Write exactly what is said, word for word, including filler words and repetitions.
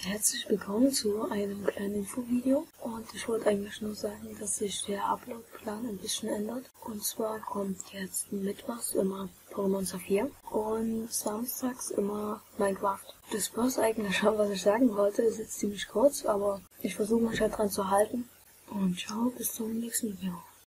Herzlich willkommen zu einem kleinen Infovideo und ich wollte eigentlich nur sagen, dass sich der Uploadplan ein bisschen ändert. Und zwar kommt jetzt mittwochs immer Pokémon Saphir und samstags immer Minecraft. Das war's eigentlich schon, was ich sagen wollte. Ist jetzt ziemlich kurz, aber ich versuche mich halt dran zu halten. Und ciao, bis zum nächsten Video.